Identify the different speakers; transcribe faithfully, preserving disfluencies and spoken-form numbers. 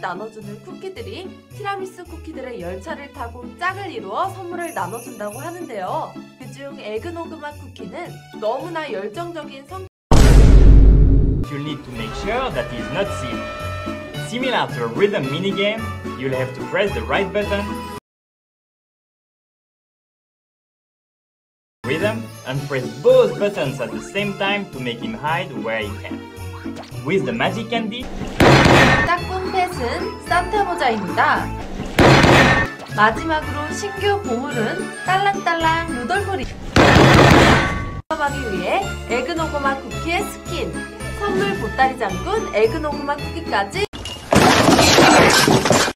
Speaker 1: 나눠주는 쿠키들이 티라미수 쿠키들의 열차를 타고 짝을 이루어 선물을 나눠준다고 하는데요. 그중 에그노그맛 쿠키는 너무나 열정적인 성
Speaker 2: You'll need to make sure that it's not sealed. Similar to a rhythm minigame, you'll have to press the right button, rhythm, and press both buttons at the same time to make him hide where he can. With the magic candy,
Speaker 1: 짝꿍 펫은 산타 모자입니다. 마지막으로 신규 보물은 딸랑딸랑 루돌프리. 하기 위해 에그노그마 쿠키의 스킨, 선물 보따리 장군 에그노그마 쿠키까지